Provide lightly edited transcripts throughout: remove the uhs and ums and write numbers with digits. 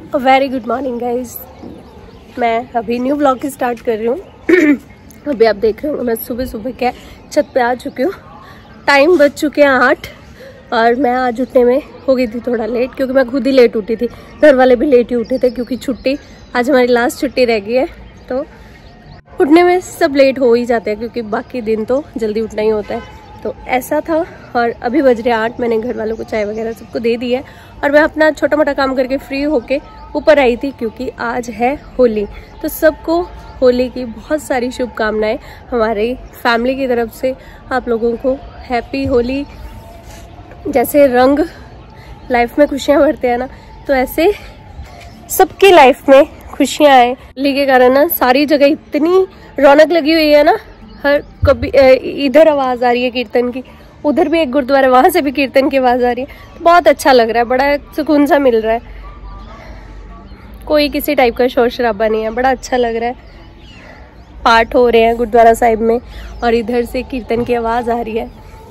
Very good morning guys. मैं अभी new blog की स्टार्ट कर रही हूँ। अभी आप देख रहे हो मैं सुबह सुबह क्या छत पे आ चुकी हूँ। टाइम बज चुके हैं 8 और मैं आज उठने में हो गई थी थोड़ा लेट, क्योंकि मैं खुद ही लेट उठी थी। घर वाले भी लेट ही उठे थे क्योंकि छुट्टी आज हमारी लास्ट छुट्टी रह गई है, तो उठने में सब लेट हो ही जाते हैं क्योंकि बाकी दिन तो जल्दी उठना ही होता है। तो ऐसा था और अभी बज रहे 8। मैंने घर वालों को चाय वगैरह सबको दे दी है और मैं अपना छोटा मोटा काम करके फ्री होके ऊपर आई थी क्योंकि आज है होली। तो सबको होली की बहुत सारी शुभकामनाएं हमारी फैमिली की तरफ से। आप लोगों को हैप्पी होली। जैसे रंग लाइफ में खुशियां भरते हैं ना, तो ऐसे सबकी लाइफ में खुशियां आए। होली के कारण ना सारी जगह इतनी रौनक लगी हुई है ना, हर कभी इधर आवाज आ रही है कीर्तन की, उधर भी एक गुरुद्वारा, वहां से भी कीर्तन की आवाज आ रही है। तो बहुत अच्छा लग रहा है, बड़ा सुकून सा मिल रहा है। कोई किसी टाइप का शोर शराबा नहीं है, बड़ा अच्छा लग रहा है। पाठ हो रहे हैं गुरुद्वारा साहिब में और इधर से कीर्तन की आवाज आ रही है।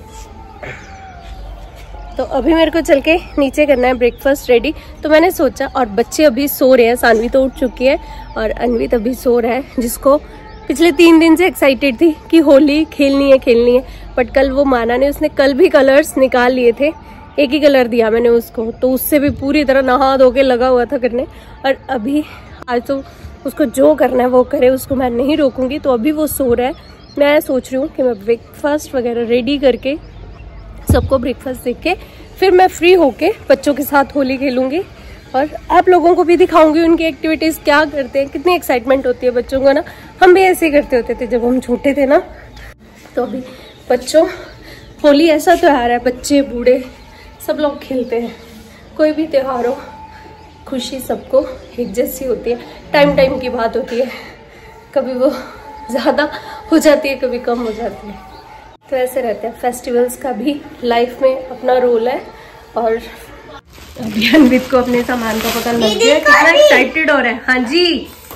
तो अभी मेरे को चल के नीचे करना है ब्रेकफास्ट रेडी। तो मैंने सोचा, और बच्चे अभी सो रहे हैं, सानवी तो उठ चुकी है और अन्वित अभी सो रहा है, जिसको पिछले 3 दिन से एक्साइटेड थी कि होली खेलनी है। बट कल वो माना नहीं, उसने कल भी कलर्स निकाल लिए थे। एक ही कलर दिया मैंने उसको, तो उससे भी पूरी तरह नहा धो के लगा हुआ था करने। और अभी आज तो उसको जो करना है वो करे, उसको मैं नहीं रोकूंगी। तो अभी वो सो रहा है। मैं सोच रही हूँ कि मैं ब्रेकफास्ट वगैरह रेडी करके सबको ब्रेकफास्ट दे के फिर मैं फ्री होके बच्चों के साथ होली खेलूंगी और आप लोगों को भी दिखाऊंगी उनकी एक्टिविटीज क्या करते हैं। कितनी एक्साइटमेंट होती है बच्चों को ना। हम भी ऐसे ही करते होते थे जब हम छोटे थे ना। तो अभी बच्चों, होली ऐसा त्योहार है, बच्चे बूढ़े सब लोग खेलते हैं। कोई भी त्योहार हो, खुशी सबको एक जैसी होती है। टाइम की बात होती है, कभी वो ज़्यादा हो जाती है, कभी कम हो जाती है। तो ऐसे रहते हैं। फेस्टिवल्स का भी लाइफ में अपना रोल है। और अभी अन्वित को अपने सामान का पता लग गया, कितना एक्साइटेड हो रहा है। हाँ जी,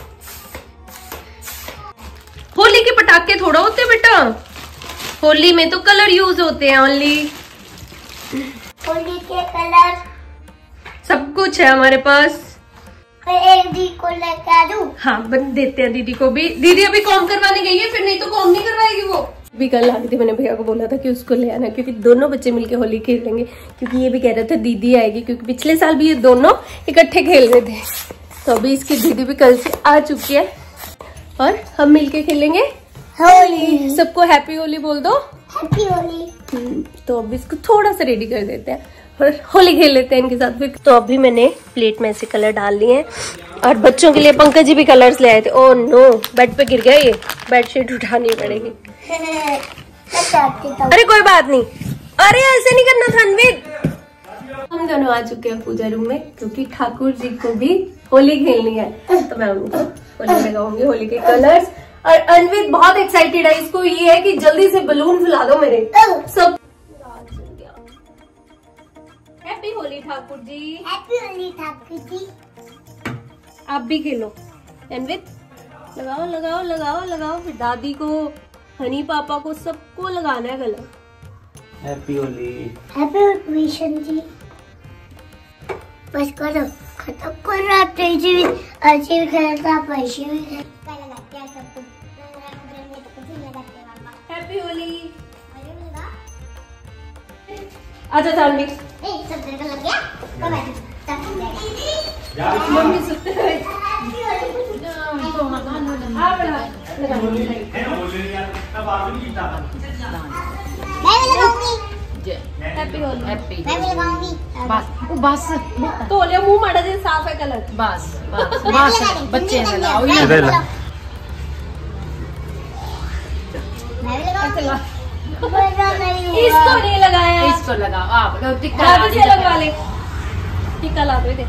होली के पटाखे थोड़ा होते बेटा, होली में तो कलर यूज होते हैं ओनली। होली के कलर सब कुछ है हमारे पास। एक दीदी को लेकर दूं? हाँ, बन देते हैं दीदी को भी। दीदी अभी कॉम करवाने गई है, फिर नहीं तो कॉम नहीं करवाएगी वो। भी कल आ गई थी, मैंने भैया को बोला था कि उसको ले आना, क्योंकि दोनों बच्चे मिलके होली खेल लेंगे। क्योंकि ये भी कह रहे थे दीदी आएगी, क्योंकि पिछले साल भी ये दोनों इकट्ठे खेल रहे थे। तो अभी इसकी दीदी भी कल से आ चुकी है और हम मिलके खेलेंगे होली। सबको हैप्पी होली बोल दो। हैप्पी होली। तो अभी इसको थोड़ा सा रेडी कर देते हैं और होली खेल लेते हैं इनके साथ फिर। तो अभी मैंने प्लेट में ऐसे कलर डाल लिए हैं और बच्चों के लिए पंकज जी भी कलर्स ले आए थे। ओह नो, बेड पे गिर गया, ये बेडशीट उठानी पड़ेगी। अरे कोई बात नहीं, अरे ऐसे नहीं करना था अन्वित। हम दोनों आ चुके हैं पूजा रूम में क्योंकि ठाकुर जी को भी होली खेलनी है। तो मैं उनको होली लगाऊंगी, होली के कलर्स। और अन्वित बहुत एक्साइटेड है, इसको ये है कि जल्दी से बलून फुला दो मेरे सब। हैप्पी होली ठाकुर जी। हैप्पी होली ठाकुर जी। आप भी खेलो अन्वित, लगाओ लगाओ लगाओ लगाओ। फिर दादी को, हनी पापा को, सबको लगाना है colour. Happy Holi. Happy Holi ji. बस करो, खत्म कर रहा तेजी भी, अच्छी भी खेलता, पैसे भी खेलता, लगाते हैं सबको। हैप्पी होली। आजा जानवी। सब जगह लग गया। मम्मी सुनते हैं। हैप्पी होली। हैप्पी मैं भी लगाऊंगी। बस तो ले मुंह माड़ा जी साफ है कलर। बस बच्चे ने लाओ ये मैं भी लगाऊंगी। इसको नहीं लगाया, इसको लगाओ आप। टिक्का लगवा ले, टिक्का ला दो।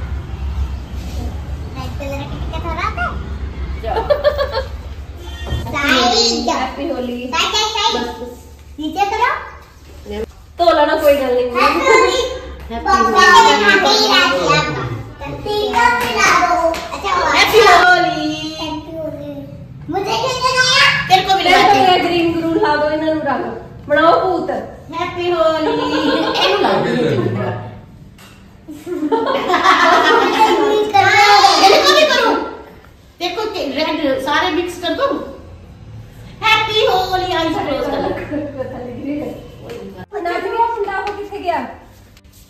हैप्पी होली। नीचे करो। तो लाना कोई गल नहीं। हैप्पी होली। मुझे खेलना तेरे को भी ग्रीन ग्रून ला दो, इन्हां नूं रंग बनाओ भूत। हैप्पी होली। है।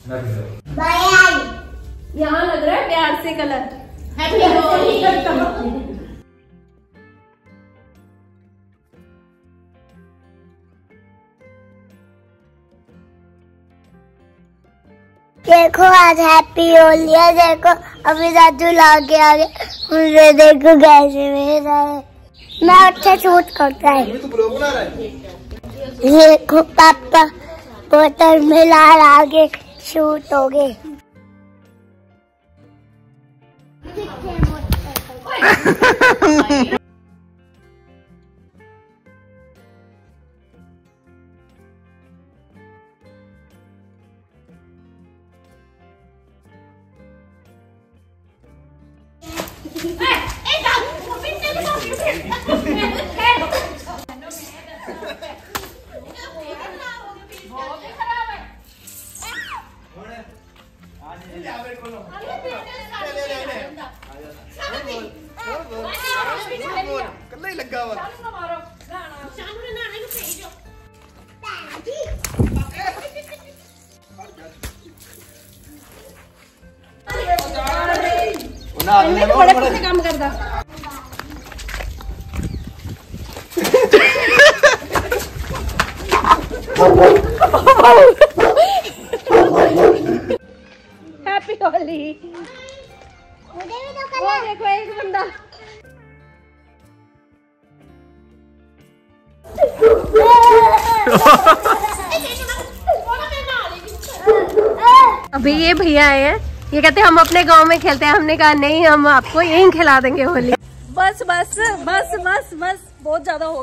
यहाँ लग रहा है प्यार से कलर। देखो आज हैप्पी होली है। देखो अभी दादू लाके आ गए, मुझे देखो कैसे मेरा है। मैं अच्छा शूट करता है। देखो पापा बोतल में लाल आगे शूट हो गए। काम करता हैप्पी होली। मुझे भी तो करना। देखो एक बंदा अभी ये भैया आए हैं, ये कहते हैं हम अपने गांव में खेलते हैं। हमने कहा नहीं, हम आपको यहीं खिला देंगे होली। बस बस बस बस बस बहुत ज्यादा हो।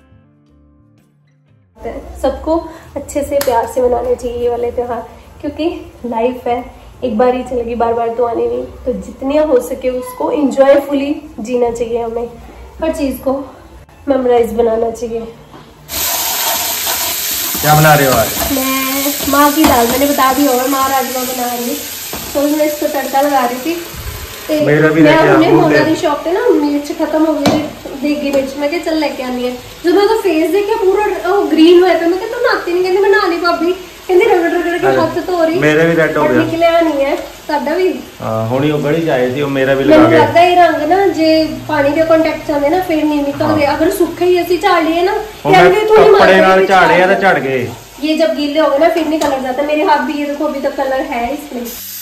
सबको अच्छे से प्यार से मनाने चाहिए ये वाले त्योहार, क्योंकि लाइफ है, एक बार ही चलेगी, बार बार तो आने नहीं। तो जितने हो सके उसको एंजॉयफुली जीना चाहिए। हमें हर चीज को मेमोराइज बनाना चाहिए। क्या बना रहे हो आज? मैं माँ की दाल, मैंने बता दिया होगा, माँ राजमा बना रही है, तो मैं इसको तड़का लगा रही थी। मेरा भी हमने मोहम्मदी शॉप पे ना मिर्च खत्म हो गई, देगी मिर्च, मैं क्या चल लेके आनी है। जब मैं तो फेस देखे पूरा ग्रीन हुआ था, मैं क्या तो नाती नहीं, कहती मैं नहा ली भाभी, कहती रगड़ रगड़ के हाथ तो हो रही। मेरे भी रेड हो गया, निकलिया नहीं है साडा भी। हुणी उगड़ी जाए थी, मेरा भी लगा गया। लगता है रंग ना जे पानी के कांटेक्ट आंदे ना फिर नहीं निकलदे। अगर सूखे ही ਅਸੀਂ ਝਾੜ लिए ना, कपड़े नाल झाड़े तो झड़ गए। ये जब गीले हो गए ना फिर नहीं कलर जाता। मेरे हाथ भी ये देखो अभी तक कलर है इसमें।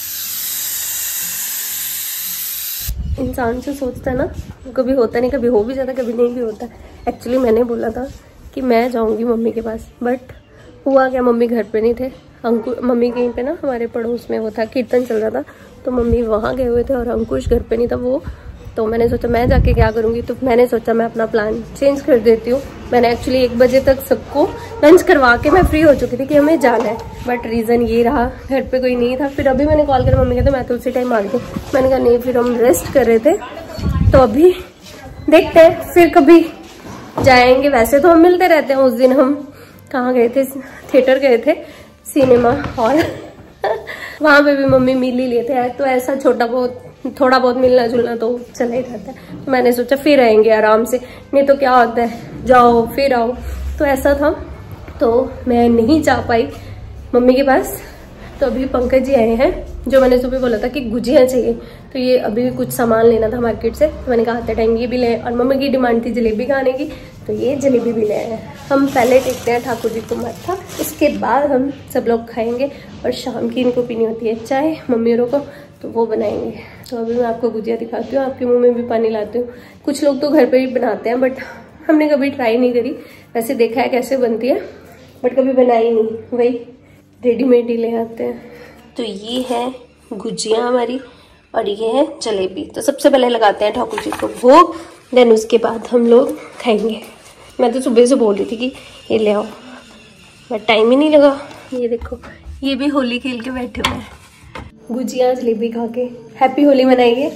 इंसान से सोचता है ना, कभी होता नहीं, कभी हो भी जाता, कभी नहीं भी होता। एक्चुअली मैंने बोला था कि मैं जाऊंगी मम्मी के पास, बट हुआ क्या, मम्मी घर पे नहीं थे। अंकुश, मम्मी कहीं पे ना हमारे पड़ोस में वो था, कीर्तन चल रहा था, तो मम्मी वहाँ गए हुए थे और अंकुश घर पे नहीं था वो। तो मैंने सोचा मैं जाके क्या करूँगी, तो मैंने सोचा मैं अपना प्लान चेंज कर देती हूँ। मैंने एक्चुअली 1 बजे तक सबको लंच करवा के मैं फ्री हो चुकी थी कि हमें जाना है, बट रीज़न ये रहा घर पे कोई नहीं था। फिर अभी मैंने कॉल कर मम्मी कहते मैं तो उसी टाइम आ गई। मैंने कहा नहीं, फिर हम रेस्ट कर रहे थे, तो अभी देखते हैं फिर कभी जाएंगे। वैसे तो हम मिलते रहते हैं। उस दिन हम कहाँ गए थे, थिएटर गए थे, सिनेमा हॉल वहाँ पे भी मम्मी मिल ही लेते हैं। तो ऐसा थोड़ा बहुत मिलना जुलना तो चला ही रहता है। तो मैंने सोचा फिर आएंगे आराम से, नहीं तो क्या होता है जाओ फिर आओ। तो ऐसा था, तो मैं नहीं जा पाई मम्मी के पास। तो अभी पंकज जी आए हैं, जो मैंने सुबह बोला था कि गुजिया चाहिए, तो ये अभी भी कुछ सामान लेना था मार्केट से। तो मैंने कहा आते टाइम ये भी ले, और मम्मी की डिमांड थी जलेबी खाने की, तो ये जलेबी भी ले आए हैं। हम पहले टेकते हैं ठाकुर जी को माथा, उसके बाद हम सब लोग खाएंगे। और शाम की इनको पीनी होती है चाय मम्मी को, तो वो बनाएंगे। तो अभी मैं आपको गुजिया दिखाती हूँ, आपके मुँह में भी पानी लाती हूँ। कुछ लोग तो घर पर ही बनाते हैं, बट हमने कभी ट्राई नहीं करी। वैसे देखा है कैसे बनती है, बट कभी बनाई नहीं, वही रेडीमेड ही ले आते हैं। तो ये है गुजिया हमारी, और ये है जलेबी। तो सबसे पहले लगाते हैं ठाकुर जी को भोग, देन उसके बाद हम लोग खाएंगे। मैं तो सुबह से बोल रही थी कि ये ले आओ, बट टाइम ही नहीं लगा। ये देखो, ये भी होली खेल के बैठे हुए हैं, गुजिया जलेबी खा के हैप्पी होली मनाइए।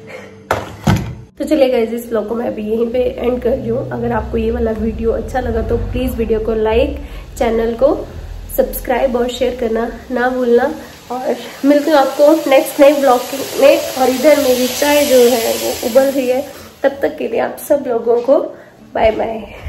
तो चलिए गाइस, इस व्लॉग को मैं अभी यहीं पे एंड कर रही हूँ। अगर आपको ये वाला वीडियो अच्छा लगा तो प्लीज़ वीडियो को लाइक, चैनल को सब्सक्राइब और शेयर करना ना भूलना। और मिलती हूँ आपको नेक्स्ट नए ब्लॉग में। और इधर मेरी चाय जो है वो उबल रही है, तब तक के लिए आप सब लोगों को बाय बाय।